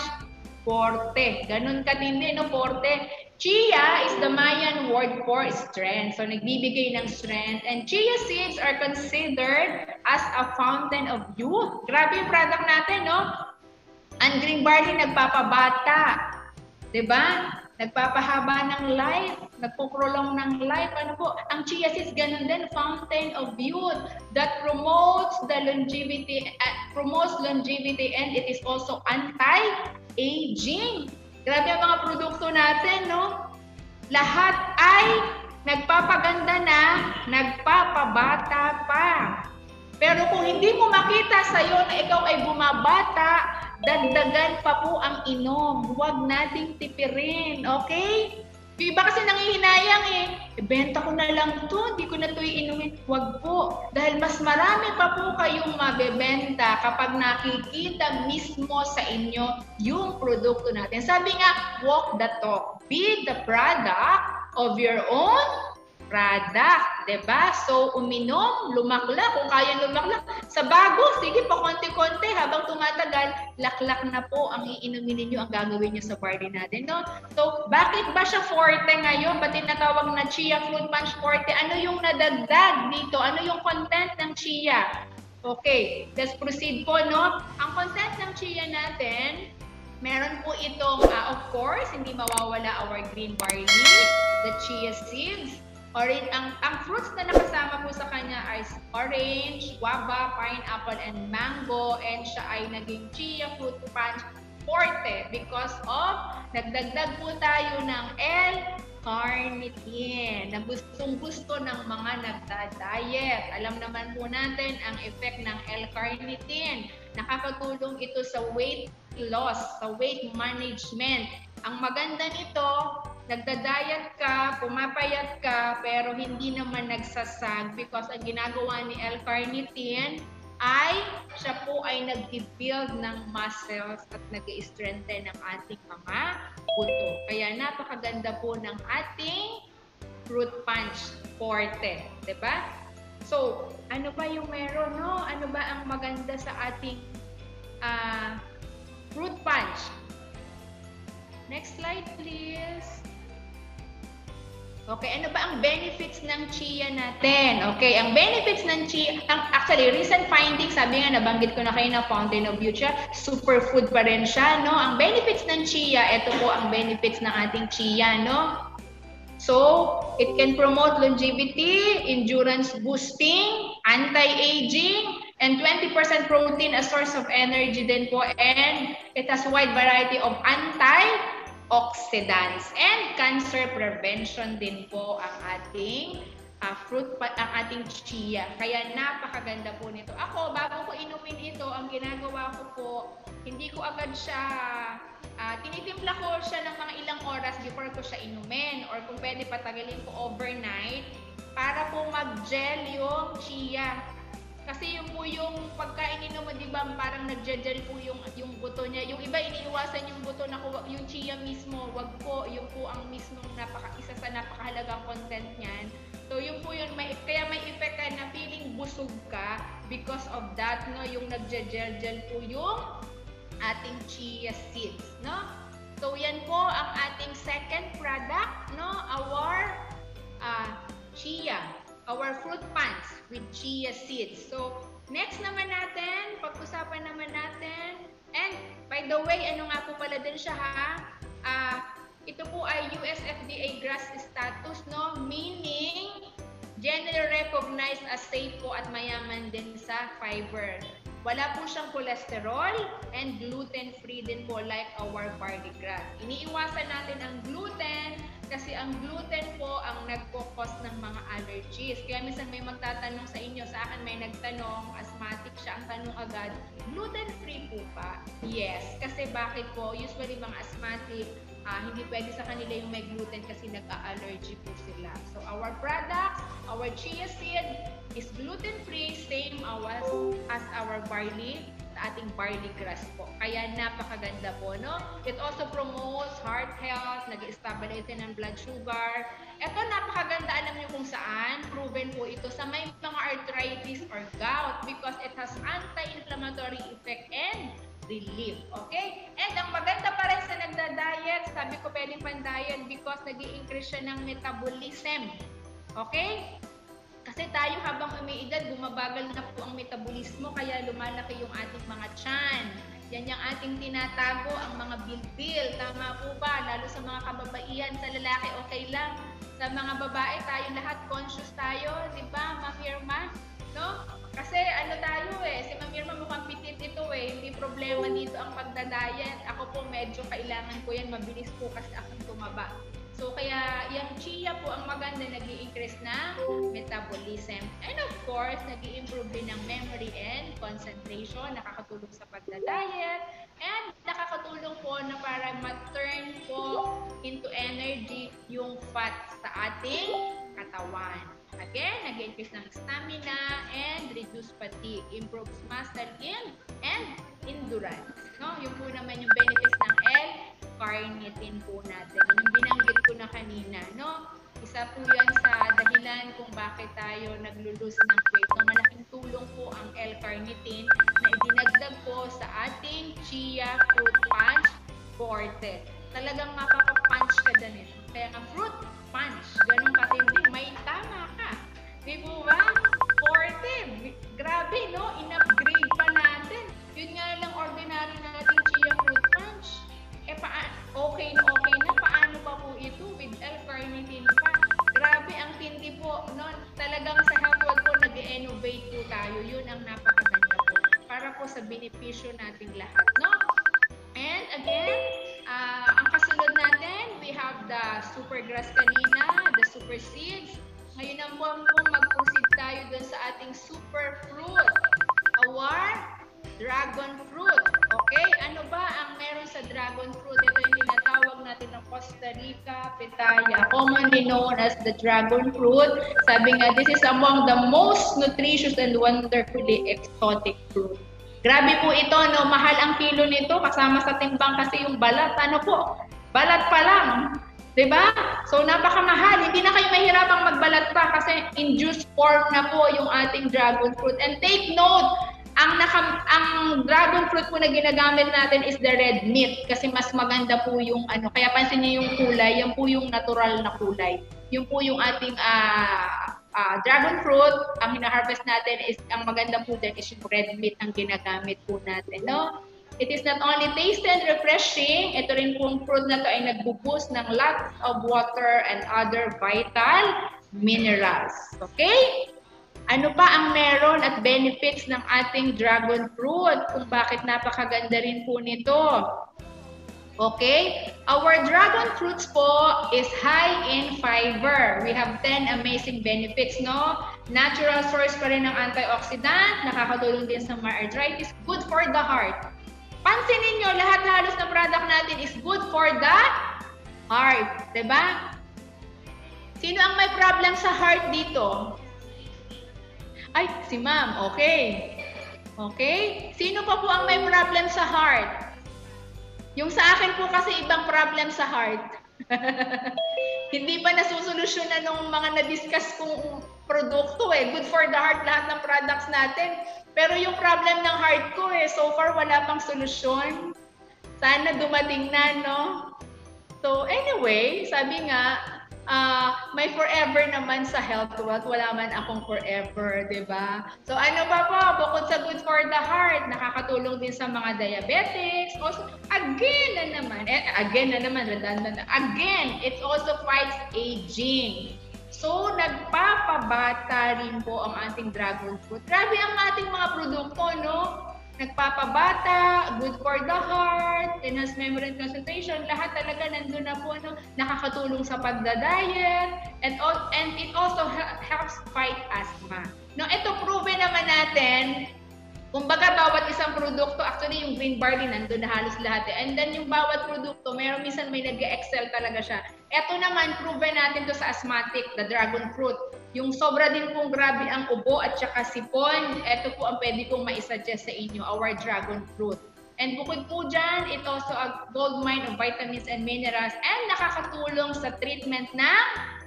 [SPEAKER 1] Forte. Ganun katindi, no, forte. Chia is the Mayan word for strength. So, nagbibigay ng strength. And chia seeds are considered as a fountain of youth. Grabe yung product natin, no? Ang green barley nagpapabata. Diba? Nagpapahaba ng life. Nagpuprolong ng life. Ano po? Ang chia seeds, ganun din, fountain of youth that promotes the longevity, uh, promotes longevity, and it is also anti-aging. Grabe ang mga produkto natin, no? Lahat ay nagpapaganda na, nagpapabata pa. Pero kung hindi mo makita sa'yo na ikaw ay bumabata, dagdagan pa po ang inom. Huwag nating tipirin, okay? Yung iba kasi nangihinayang eh, ibenta ko na lang to, hindi ko na to iinumin. Huwag po, dahil mas marami pa po kayong mabebenta kapag nakikita mismo sa inyo yung produkto natin. Sabi nga, walk the talk. Be the product of your own product, diba? So, uminom, lumaklak, kung kaya lumaklak. Sa bago, sige pa konti-konti, habang tumatagal, laklak na po ang iinumin ninyo, ang gagawin nyo sa barley natin, no? So, bakit ba siya forte ngayon? Ba't tinatawag na Chia Fruit Punch Forte? Ano yung nadagdag dito? Ano yung content ng chia? Okay, let's proceed po, no? Ang content ng chia natin, meron po itong, uh, of course, hindi mawawala our green barley, the chia seeds. Orange, ang, ang fruits na nakasama po sa kanya ay orange, guava, pineapple, and mango. And siya ay naging chia fruit punch forte because of nagdagdag po tayo ng L-carnitine na gustong-gusto ng mga nagda-diet. Alam naman po natin ang effect ng L-carnitine. Nakakatulong ito sa weight loss, sa weight management. Ang maganda nito, nagda-diet ka, pumapayat ka, pero hindi naman nagsasag because ang ginagawa ni L-carnitine ay siya po ay nag-build ng muscles at nag-strengthen ng ating mga buto. Kaya napakaganda po ng ating fruit punch forte, 'di ba? So, ano ba yung meron, no? Ano ba ang maganda sa ating uh, fruit punch? Next slide, please. Okay, ano ba ang benefits ng chia natin? Okay, ang benefits ng chia, ang, actually, recent findings, sabi nga, nabanggit ko na kayo na fountain of youth siya, superfood pa rin siya, no? Ang benefits ng chia, ito po ang benefits ng ating chia, no? So, it can promote longevity, endurance boosting, anti-aging, and twenty percent protein, a source of energy din po, and it has wide variety of anti oxidants and cancer prevention din po ang ating uh, fruit, ang ating chia. Kaya napakaganda po nito. Ako, bago ko inumin ito, ang ginagawa ko po, hindi ko agad siya, uh, tinitimpla ko siya ng mga ilang oras before ko siya inumin, or kung pwede patagalin ko overnight para po mag-gel yung chia. Kasi yung po yung pagkain ininom mo, di ba, parang nagja-gel po yung, yung buto niya. Yung iba, iniiwasan yung buto na yung chia mismo. Wag po, yung po ang mismong napaka, isa sa napakahalagang content niyan. So yung po yun, may, kaya may effect ka na feeling busog ka because of that, no? Yung nagja-gel-gel po yung ating chia seeds, no? So yan po ang ating second product, no? Our uh, chia. Our fruit punch with chia seeds. So, next naman natin, pag-usapan naman natin, and by the way, ano nga po pala din siya ha, uh, ito po ay U S F D A GRAS status, no? Meaning, generally recognized as safe po at mayaman din sa fiber. Wala po siyang cholesterol and gluten-free din po like our barley grass. Iniiwasan natin ang gluten kasi ang gluten po ang nagpo-cause ng mga allergies. Kaya minsan may magtatanong sa inyo, sa akin may nagtanong, asthmatic siya, ang tanong agad, gluten-free po pa? Yes. Kasi bakit po? Usually mga asthmatic, uh, hindi pwede sa kanila yung may gluten kasi nag-a-allergy po sila. So our products, our chia seed is gluten-free, same as, as our barley, sa ating barley grass po. Kaya napakaganda po, no? It also promotes heart health, nag-stabilize ng blood sugar. Ito napakaganda, alam niyo kung saan? Proven po ito sa may mga arthritis or gout because it has anti-inflammatory effect and relief. Okay? And ang maganda pa rin sa nagda-diet, sabi ko pwedeng pan-diet because nag-i-increase siya ng metabolism. Okay? Kasi tayo habang umiidad, bumabagal na po ang metabolismo kaya lumalaki yung ating mga tiyan. Yan yung ating tinatago, ang mga bilbil. Tama po ba? Lalo sa mga kababaihan, sa lalaki okay lang. Sa mga babae, tayo lahat conscious tayo. Di ba, Ma'am Irma? No? Kasi ano tayo eh, si Ma'am Irma mukhang pitit ito eh. Hindi problema dito ang pagda-diet. Ako po medyo kailangan ko yan. Mabilis po kasi akong tumaba. So, kaya yung chia po ang maganda, nag-i-increase na metabolism. And of course, nag-i-improve din ng memory and concentration, nakakatulong sa pagda-diet, and nakakatulong po na para ma-turn po into energy yung fat sa ating katawan. Again, nag-increase ng stamina and reduce fatigue, improves muscle in and endurance. No? Yung po naman yung benefits ng L-carnitine po natin. Yung binanggit ko na kanina, no? Isa po yan sa dahilan kung bakit tayo naglulus ng weight. No? Malaking tulong po ang L-carnitine na idinagdag po sa ating chia fruit punch forte. Talagang mapapapunch ka dyan eh. Kaya nga fruit punch, ganun katindi, may tama ka. Di po ba? Forte. Grabe, no? In-upgrade pa natin. Yun nga lang ordinary nating chia fruit punch. Eh, pa okay na okay na. Paano pa po ito with L-carnitine pa? Grabe, ang tindi mag-innovate po tayo. Yun ang napakaganda po. Para po sa benepisyo nating lahat, no? And again, uh, ang kasunod natin, we have the super grass kanina, the super seeds. Ngayon naman po mag-proceed tayo dun sa ating super fruit. Our dragon fruit. Okay? Ano ba ang meron sa dragon fruit? Ito yung tinatawag natin ng Costa Rica pitaya, commonly known as the dragon fruit. Sabi nga, this is among the most nutritious and wonderfully exotic fruit. Grabe po ito, no? Mahal ang kilo nito, kasama sa timbang kasi yung balat. Ano po? Balat pa lang. Diba? So, napakamahal. Hindi na kayo mahirapang magbalat pa kasi in juice form na po yung ating dragon fruit. And take note, ang, naka, ang dragon fruit po na ginagamit natin is the red meat kasi mas maganda po yung ano. Kaya pansin niyo yung kulay, yan po yung natural na kulay. Yung po yung ating uh, uh, dragon fruit, ang hina-harvest natin is, ang maganda po din is yung red meat ang ginagamit po natin. No? It is not only tasty and refreshing, ito rin pong fruit na to ay nagbo-boost ng lots of water and other vital minerals. Okay? Ano pa ang meron at benefits ng ating dragon fruit? Kung bakit napakaganda rin po nito. Okay? Our dragon fruits po is high in fiber. We have ten amazing benefits, no? Natural source pa rin ng antioxidant, nakakatulong din sa arthritis, good for the heart. Pansinin nyo, lahat halos ng product natin is good for the heart. Diba? Sino ang may problem sa heart dito? Ay, si ma'am. Okay. Okay? Sino pa po ang may problem sa heart? Yung sa akin po kasi ibang problem sa heart. Hindi pa nasusolusyonan ng mga na-discuss kong produkto eh. Good for the heart lahat ng products natin. Pero yung problem ng heart ko eh, so far wala pang solusyon. Sana dumating na, no? So anyway, sabi nga, uh, may forever naman sa health wealth. Wala man akong forever, di ba? So ano ba po? Bukod sa good for the heart, nakakatulong din sa mga diabetics. Also, again na naman, eh, again na naman, redundant na. Again, it also fights aging. So, nagpapabata rin po ang ating dragon fruit. Grabe ang ating mga produkto, no? Nagpapabata, good for the heart, enhanced memory and concentration, lahat talaga nandun na po, no? Nakakatulong sa pagda-diet, and, all, and it also helps fight asthma. No, ito proven naman natin. Kumbaga, bawat isang produkto, actually yung green barley nandun na halos lahat eh. And then yung bawat produkto, meron minsan may nag-excel talaga siya. Ito naman, proven natin to sa asthmatic, the dragon fruit. Yung sobra din pong grabe ang ubo at saka sipon, ito po ang pwede kong maisuggest sa inyo, our dragon fruit. And bukod po dyan, it also a gold mine of vitamins and minerals and nakakatulong sa treatment ng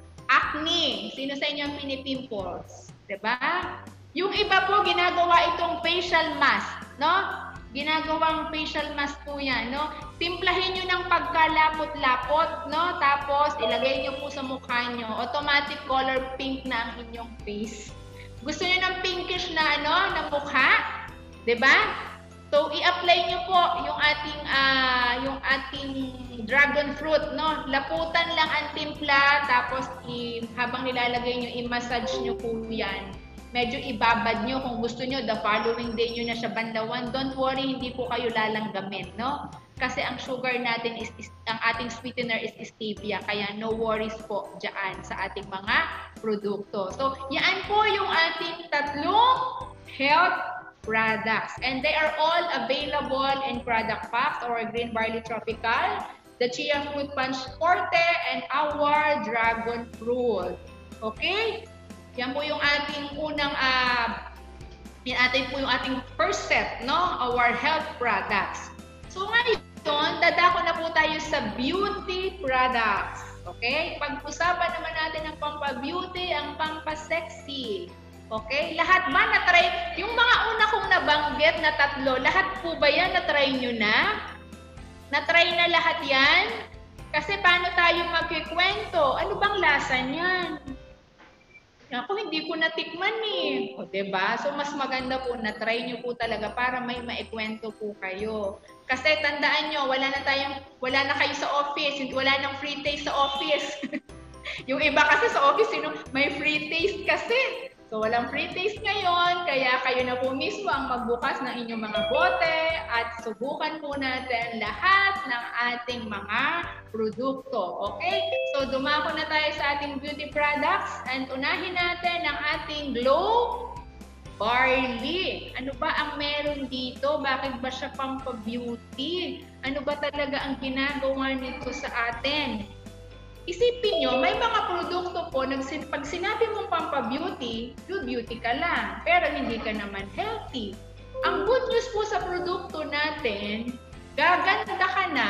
[SPEAKER 1] acne. Sino sa inyo ang pinipimples? Diba? Yung iba po, ginagawa itong facial mask, no? Ginagawang facial mask po yan, no? Timplahin nyo ng pagkalapot-lapot, no? Tapos, ilagay nyo po sa mukha nyo. Automatic color pink na ang inyong face. Gusto nyo ng pinkish na, ano, na mukha? Diba? So, i-apply nyo po yung ating, uh, yung ating dragon fruit, no? Laputan lang ang timpla, tapos, i habang nilalagay nyo, i-massage nyo po yan. Medyo ibabad nyo kung gusto nyo, the following day nyo na siya bandawan. Don't worry, hindi po kayo lalanggamin, no? Kasi ang sugar natin, is, is ang ating sweetener is stevia, kaya no worries po dyan sa ating mga produkto. So, yan po yung ating tatlong health products. And they are all available in product packs or green barley tropical, the chia fruit punch forte, and our dragon fruit. Okay? Yan po yung ating unang, uh, yan atin po yung ating first set, no? Our health products. So ngayon, dadako na po tayo sa beauty products. Okay? Pag-usapan naman natin ang pampa-beauty, ang pampa-sexy. Okay? Lahat ba na-try? Yung mga una kong nabanggit na tatlo, lahat po ba yan na-try nyo na? Na-try na lahat yan? Kasi paano tayo magkikwento? Ano bang lasa niyan? Ako, hindi ko natikman eh. O, diba? So, mas maganda po na try nyo po talaga para may maikwento po kayo. Kasi tandaan nyo, wala na tayong, wala na kayo sa office, wala nang free taste sa office. Yung iba kasi sa office, you know, may free taste kasi. So, walang free taste ngayon. kaya kayo na po mismo ang magbukas ng inyong mga bote at subukan po natin lahat ng ating mga produkto. Okay? So dumako na tayo sa ating beauty products and unahin natin ang ating Glow Barley. Ano ba ang meron dito? Bakit ba siya pampa-beauty? Ano ba talaga ang ginagawa nito sa atin? Isipin nyo, may mga produkto po, pag sinabi mong pampa-beauty, good beauty ka lang, pero hindi ka naman healthy. Ang good news po sa produkto natin, gaganda ka na,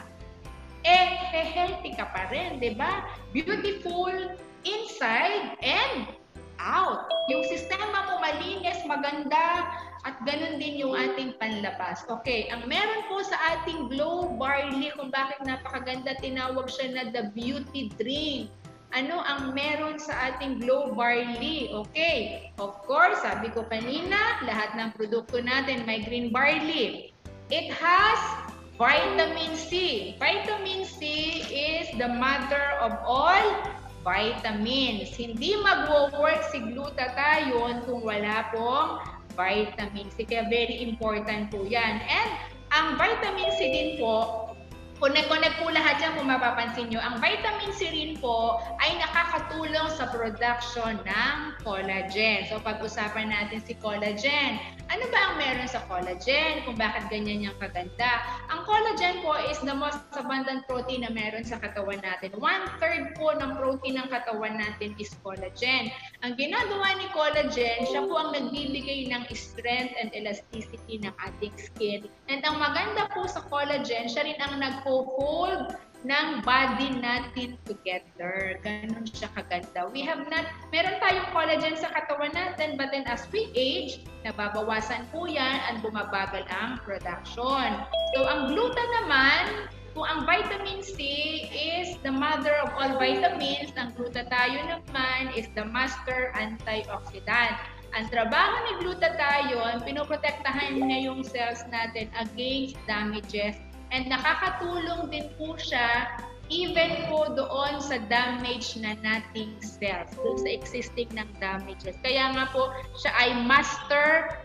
[SPEAKER 1] eh, healthy ka pa rin, di ba? Beautiful inside and out. Yung sistema mo malinis, maganda, at ganun din yung ating panlabas. Okay, ang meron po sa ating Glow Barley, kung bakit napakaganda, tinawag siya na the beauty drink. Ano ang meron sa ating Glow Barley? Okay, of course, sabi ko kanina, lahat ng produkto natin may green barley. It has vitamin C. Vitamin C is the mother of all vitamins. Hindi magwo-work si glutathione kung wala pong vitamin C. Kaya very important po yan. And ang vitamin C din po, connect-connect po lahat yan kung mapapansin nyo. Ang vitamin C rin po ay nakakatulong sa production ng collagen. So pag-usapan natin si collagen. Ano ba ang meron sa collagen? Kung bakit ganyan yung kaganda? Ang collagen po is the most abundant protein na meron sa katawan natin. One-third po ng protein ng katawan natin is collagen. Ang ginagawa ni collagen, siya po ang nagbibigay ng strength and elasticity ng ating skin. And ang maganda po sa collagen, siya rin ang nagpo-hold ng body natin together. Ganun siya kaganda. We have not, meron tayong collagen sa katawan natin, but then as we age, nababawasan po yan at bumabagal ang production. So ang gluta naman, kung ang vitamin C is the mother of all vitamins, ang glutathione naman is the master antioxidant. Ang trabaho ni glutathione, pinoprotektahan niya yung cells natin against damages. And nakakatulong din po siya even po doon sa damage na nating cells, doon sa existing ng damages. Kaya nga po siya ay master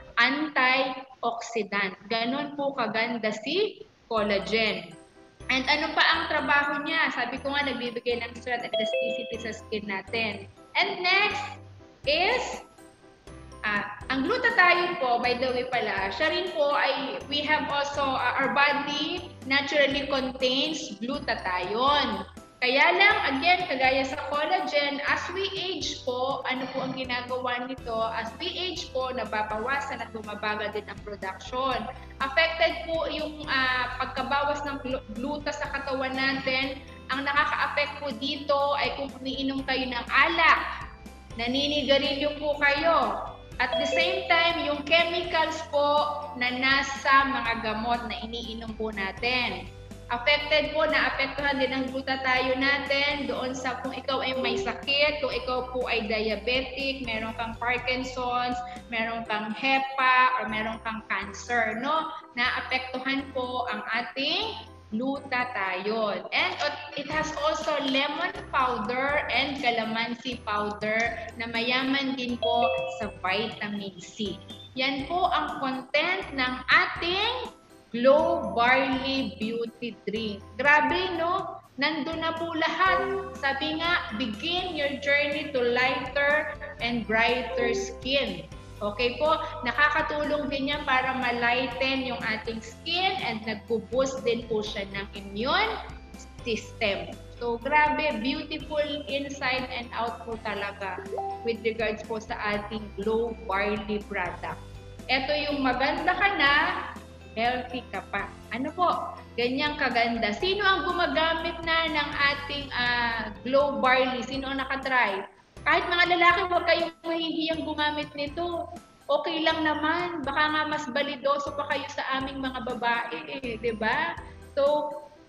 [SPEAKER 1] antioxidant. Ganon po kaganda si collagen. And ano pa ang trabaho niya? Sabi ko nga, nagbibigay ng strength and elasticity sa skin natin. And next is Uh, ang glutathione po, by the way pala, siya rin po ay, we have also, uh, our body naturally contains glutathione. Kaya lang, again, kagaya sa collagen, as we age po, ano po ang ginagawa nito? As we age po, nababawasan at bumabagal din ang production. Affected po yung uh, pagkabawas ng gluta sa katawan natin. Ang nakaka-affect po dito ay kung umiinom kayo ng alak, naninigarilyo po kayo. At the same time, yung chemicals po na nasa mga gamot na iniinom po natin. Affected po, naapektuhan din ang glutathione natin doon sa kung ikaw ay may sakit, kung ikaw po ay diabetic, meron kang Parkinson's, meron kang hepa, or meron kang cancer, no? Naapektuhan po ang ating glutathione. And it has also lemon powder and calamansi powder na mayaman din po sa vitamin C. Yan po ang content ng ating Glow Barley Beauty Drink. Grabe, no? Nandun na po lahat. Sabi nga, begin your journey to lighter and brighter skin. Okay po, nakakatulong din yan para ma-lighten yung ating skin and nagbo-boost din po siya ng immune system. So, grabe, beautiful inside and out po talaga with regards po sa ating Glow Barley product. Ito yung maganda ka na, healthy ka pa. Ano po? Ganyang kaganda. Sino ang gumagamit na ng ating uh, Glow Barley? Sino ang nakatry? Kahit mga lalaki, huwag kayong mahihiyang gumamit nito. Okay lang naman. Baka nga mas balidoso pa kayo sa aming mga babae, eh, di ba? So,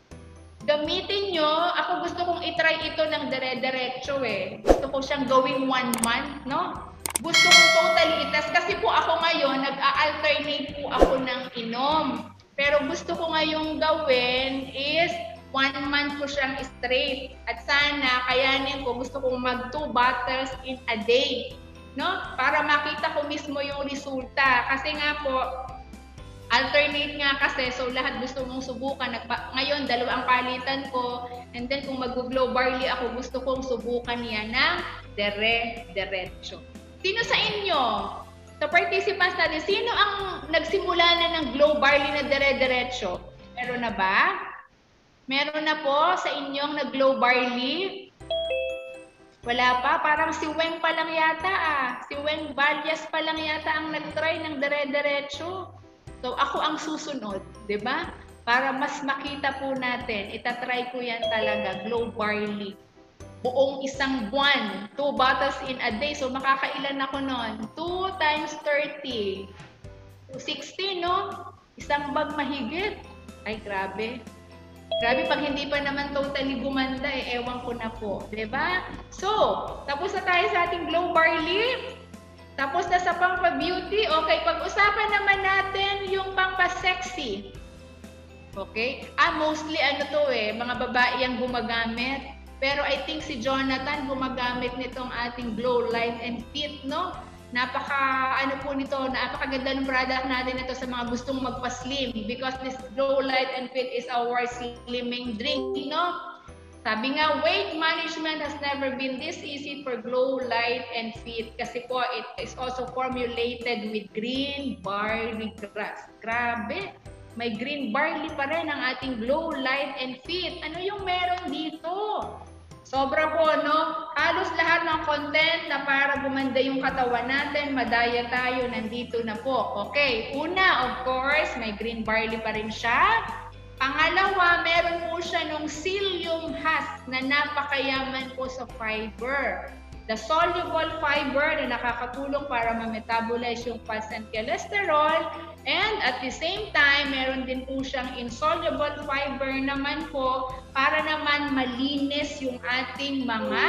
[SPEAKER 1] gamitin nyo. Ako gusto kong itry ito ng dire-diretso eh. Gusto ko siyang gawing one month, no? Gusto kong totally itest. Kasi po ako ngayon, nag-a-alternate po ako ng inom. Pero gusto ko ngayong gawin is one month ko siyang straight. At sana, kayanin ko, gusto kong mag two bottles in a day. no? Para makita ko mismo yung resulta. Kasi nga po, alternate nga kasi, so lahat gusto mong subukan. Nagpa ngayon, dalawang palitan ko, and then kung mag-glow barley ako, gusto kong subukan yan ng dire-diretso. Sino sa inyo, sa participants natin, sino ang nagsimula na ng glow barley na dire-diretso? Meron na ba? Meron na po sa inyong nag-glow barley? Wala pa? Parang si Weng pa lang yata ah. Si Weng Valyas pa lang yata ang nag-try ng dire-diretso. So, ako ang susunod, di ba? Para mas makita po natin, itatry ko yan talaga, glow barley. Buong isang buwan, two bottles in a day. So, makakailan ako nun? two times thirty. sixty, no? Isang bag mahigit. Ay, grabe. Grabe, pag hindi pa naman totally gumanda, eh, ewan ko na po. di ba? So, tapos na tayo sa ating glow barley. Tapos na sa pangpa-beauty, okay, pag-usapan naman natin yung pangpa-sexy. Okay? Ah, mostly ano to eh, mga babae ang gumagamit. Pero I think si Jonathan gumagamit nitong ating Glow Light and Fit, no? Napaka, ano po nito, napakaganda ng product natin ito sa mga gustong magpa-slim because this Glow Light and Fit is our slimming drink, no? Sabi nga, weight management has never been this easy for Glow Light and Fit kasi po it is also formulated with green barley grass. Grabe! May green barley pa rin ang ating Glow Light and Fit. Ano yung meron dito? Sobra po, no? Halos lahat ng content na para gumanda yung katawan natin, madaya tayo, nandito na po. Okay, una, of course, may green barley pa rin siya. Pangalawa, meron po siya nung psyllium husk na napakayaman po sa fiber. The soluble fiber na nakakatulong para ma-metabolize yung fats and cholesterol. And at the same time, meron din po siyang insoluble fiber naman po para naman malinis yung ating mga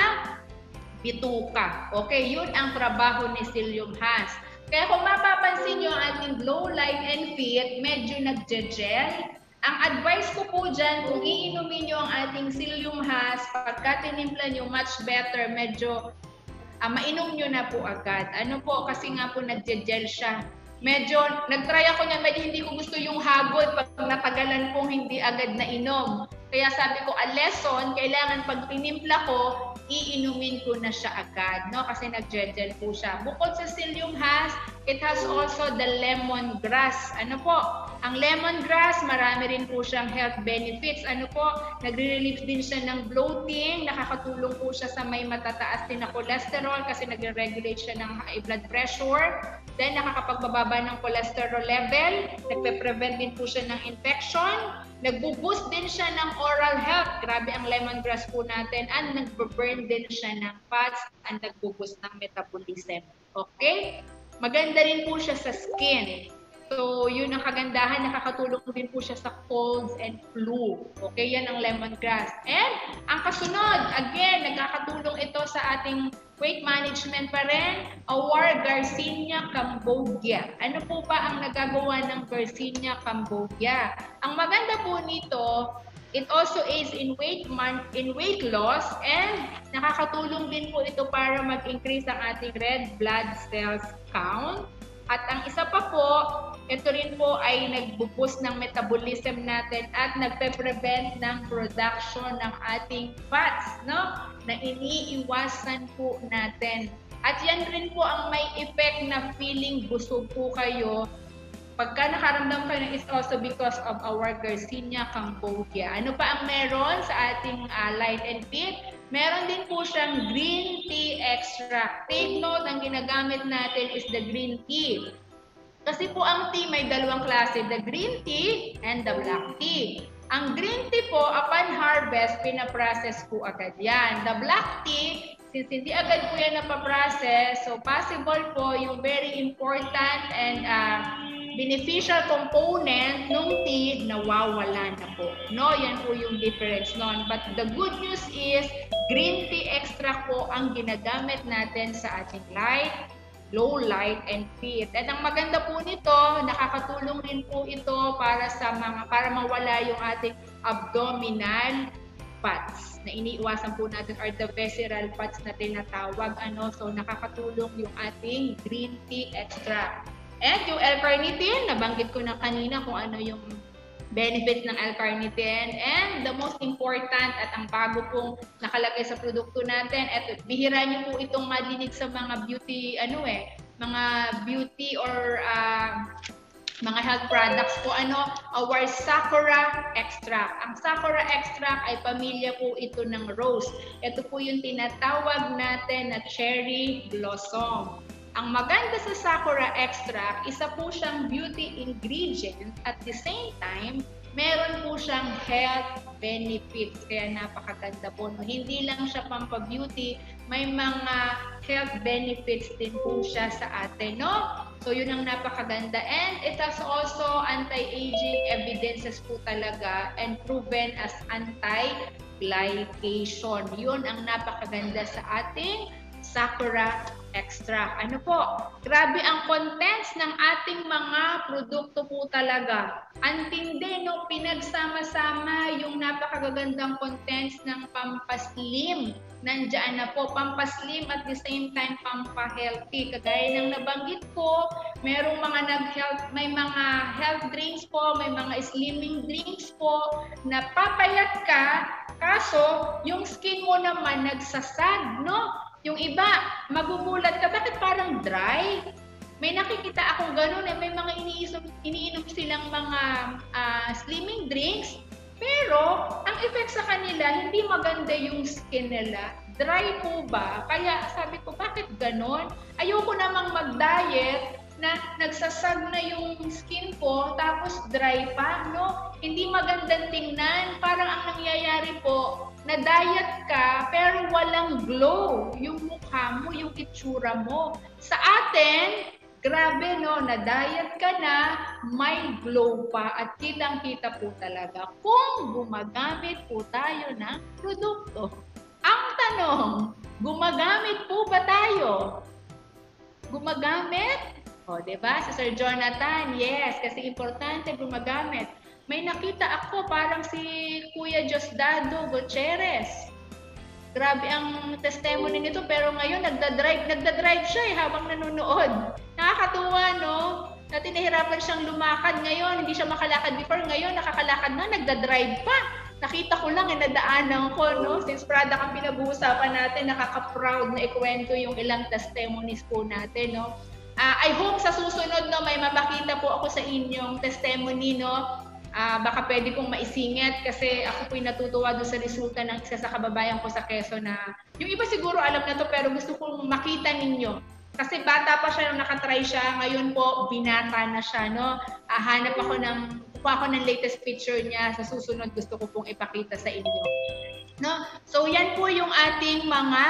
[SPEAKER 1] bituka. Okay, yun ang trabaho ni psyllium husk. Kaya kung mapapansin nyo ang ating Glow Light and Fit, medyo nagje-gel. Ang advice ko po dyan, kung iinumin nyo ang ating psyllium husk, pagka tinimpla nyo, much better, medyo uh, mainom nyo na po agad. Ano po, kasi nga po nagje-gel siya. Medyo, nag-try ako niya, medyo hindi ko gusto yung hagod pag natagalan kong hindi agad na inom. Kaya sabi ko, a lesson, kailangan pag tinimpla ko, iinumin ko na siya agad, no? Kasi nag-gel po siya. Bukod sa psyllium husk, it has also the lemongrass. Ano po? Ang lemongrass, marami rin po siyang health benefits. Ano po? Nagre-relieve din siya ng bloating. Nakakatulong po siya sa may matataas din na cholesterol kasi nagre-regulate siya ng high blood pressure. Then, nakakapagbababa ng cholesterol level. Nagpe-prevent din po siya ng infection. Nagbo-boost din siya ng oral health. Grabe ang lemongrass po natin. And nagbo-burn din siya ng fats and nagbo-boost ng metabolism. Okay? Maganda rin po siya sa skin. So, yun ang kagandahan. Nakakatulong din po siya sa colds and flu. Okay? Yan ang lemongrass. And, ang kasunod, again, nagkakatulong ito sa ating weight management pa rin, our Garcinia cambogia. Ano po pa ang nagagawa ng Garcinia cambogia? Ang maganda po nito, it also aids in weight man in weight loss and nakakatulong din po ito para mag-increase ang ating red blood cells count. At ang isa pa po, ito rin po ay nagbo-boost ng metabolism natin at nagpe-prevent ng production ng ating fats, no? Na iniiwasan po natin. At yan rin po ang may effect na feeling busog po kayo. Pagka nakaramdam kayo is also because of our Garcinia cambogia. Ano pa ang meron sa ating uh, Light and Fit? Meron din po siyang green tea extract. Take note, ang ginagamit natin is the green tea. Kasi po ang tea may dalawang klase, the green tea and the black tea. Ang green tea po, upon harvest, pinaprocess po agad yan. The black tea, since hindi agad po yan napaprocess, so possible po yung very important and uh, beneficial component ng tea nawawala na po. No, yan po yung difference nun. But the good news is, green tea extract po ang ginagamit natin sa ating light, Glow Light and Fit. At ang maganda po nito, nakakatulong din po ito para sa mga para mawala yung ating abdominal fats na iniiwasan po natin are the visceral fats na tinatawag. Ano? So, nakakatulong yung ating green tea extract. And yung L-carnitine, nabanggit ko na kanina kung ano yung benefits ng L-carnitine. And the most important at ang bago pong nakalagay sa produkto natin, eto, bihira niyo po itong madinig sa mga beauty, ano eh, mga beauty or uh, mga health products po, ano, our Sakura extract. Ang Sakura extract ay pamilya po ito ng rose. Ito po yung tinatawag natin na cherry blossom. Ang maganda sa Sakura extract, isa po siyang beauty ingredient at the same time, meron po siyang health benefits. Kaya napakaganda po. No? Hindi lang siya pampa-beauty, may mga health benefits din po siya sa atin. No? So yun ang napakaganda. And it has also anti-aging evidences po talaga and proven as anti-glycation. Yun ang napakaganda sa ating Sakura extract. Ano po? Grabe ang contents ng ating mga produkto po talaga. Antindi, no? Pinagsama-sama yung napakagagandang contents ng pampaslim. Nandiyan na po, pampaslim at the same time pampa-healthy. Kagaya ng nabanggit ko, merong mga nag-health, may mga health drinks po, may mga slimming drinks po, na papayat ka, kaso yung skin mo naman nagsasag, no? Yung iba, magugulat ka, bakit parang dry? May nakikita akong ganun eh, may mga iniinom, iniinom silang mga uh, slimming drinks, pero ang effect sa kanila, hindi maganda yung skin nila. Dry po ba? Kaya sabi ko, bakit ganun? Ayoko namang mag-diet na nagsasag na yung skin ko, tapos dry pa, no? Hindi magandang tingnan. Parang ang nangyayari po, na diet ka, pero walang glow yung mukha mo, yung itsura mo. Sa atin, grabe no, na diet ka na, may glow pa at kitang-kita po talaga kung gumagamit po tayo ng produkto. Ang tanong, gumagamit po ba tayo? Gumagamit? O, diba? Si Sir Jonathan, yes, kasi importante gumagamit. May nakita ako parang si Kuya Diosdado Gutierrez. Grabe ang testimony nito, pero ngayon nagda-drive, nagda-drive siya eh, habang nanonood. Nakakatuwa, no? Dati nahirapan siyang lumakad ngayon, hindi siya makalakad before, ngayon nakakalakad na, nagda-drive pa. Nakita ko lang, eh, nadaanan ko, no? Since product ang pinag-uusapan natin, nakaka-proud na ikwento yung ilang testimonies po natin, no? Uh, I hope sa susunod, no, may mapakita po ako sa inyong testimony, no? Uh, baka pwede kong maisingit kasi ako po'y natutuwa doon sa resulta ng isa sa kababayan ko sa Quezon na yung iba siguro alam na to pero gusto kong makita ninyo. Kasi bata pa siya nung nakatry siya, ngayon po binata na siya, no? Uh, hanap ako ng, kuha ako ng latest picture niya, sa susunod gusto ko pong ipakita sa inyo. No? So yan po yung ating mga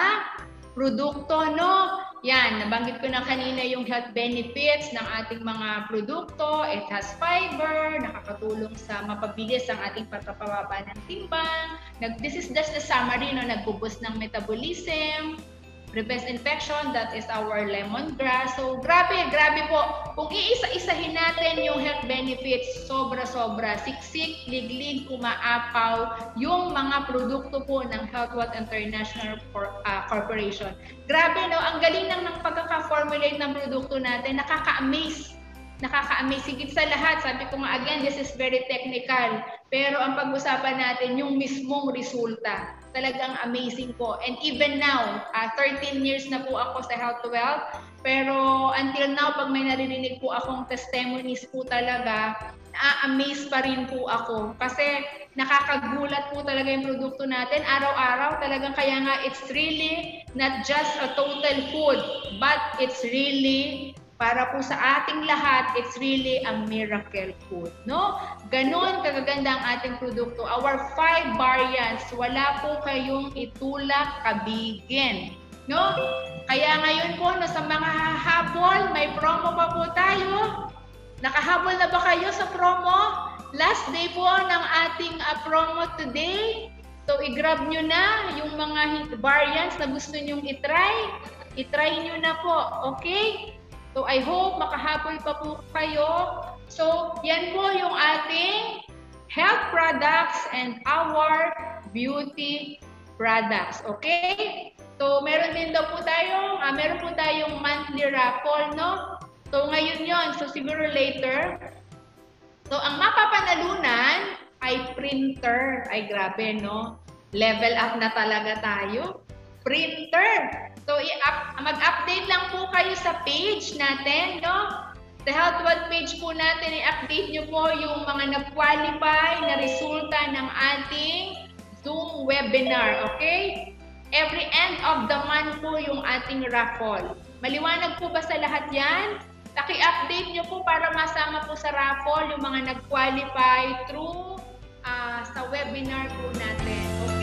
[SPEAKER 1] produkto, no? Yan, nabanggit ko na kanina yung health benefits ng ating mga produkto. It has fiber, nakakatulong sa mapabilis ang ating pagpapababa ng timbang. Nag, this is just the summary, no? Nag-boost ng metabolism, prevents infection, that is our lemongrass. So, grabe, grabe po. Kung iisa-isahin natin yung health benefits, sobra-sobra, siksik, liglig, kumaapaw, yung mga produkto po ng Healthwatt International Corporation. Grabe, no? Ang galing lang ng pagkaka-formulate ng produkto natin, nakaka-amaze. Nakaka-amaze. Higit sa lahat, sabi ko nga again, this is very technical. Pero ang pag-usapan natin, yung mismong resulta, talagang amazing po. And even now, uh, thirteen years na po ako sa Healthwatt. Pero until now, pag may naririnig po akong testimonies po talaga, na-amaze pa rin po ako. Kasi nakakagulat po talaga yung produkto natin. Araw-araw talagang kaya nga it's really not just a total food, but it's really para po sa ating lahat, it's really a miracle food, no? Ganon kagaganda ang ating produkto. Our five variants, wala po kayong itulak kabigin, no? Kaya ngayon po, no, sa mga habol, may promo pa po tayo. Nakahabol na ba kayo sa promo? Last day po ng ating uh, promo today. So, i-grab nyo na yung mga variants na gusto nyong itry. Itry nyo na po, okay? So, I hope makahabol pa po kayo. So, yan po yung ating health products and our beauty products. Okay? So, meron din daw po tayong, uh, meron po tayong monthly raffle, no? So, ngayon yon. So, siguro later. So, ang mapapanalunan ay printer. Ay, grabe, no? Level up na talaga tayo. Printer. So, mag-update lang po kayo sa page natin, no? Sa HealthWell page po natin, i-update nyo po yung mga nag-qualify na resulta ng ating Zoom webinar, okay? Every end of the month po yung ating raffle. Maliwanag po ba sa lahat yan? Paki-update nyo po para masama po sa raffle yung mga nag-qualify through uh, sa webinar po natin, okay?